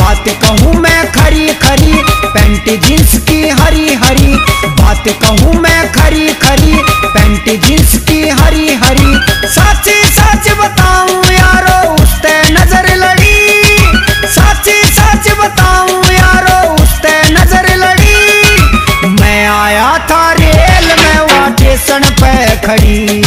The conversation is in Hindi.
बात कहूँ मैं खरी खरी, पैंट जींस की हरी हरी। बात कहूँ मैं खरी खरी, पैंट जींस की हरी हरी। सच सच बताऊं यारो उसते नजर लड़ी, सच सच बताऊं यारो उसते नजर लड़ी। मैं आया था रेल में, वहाँ स्टेशन पे खड़ी।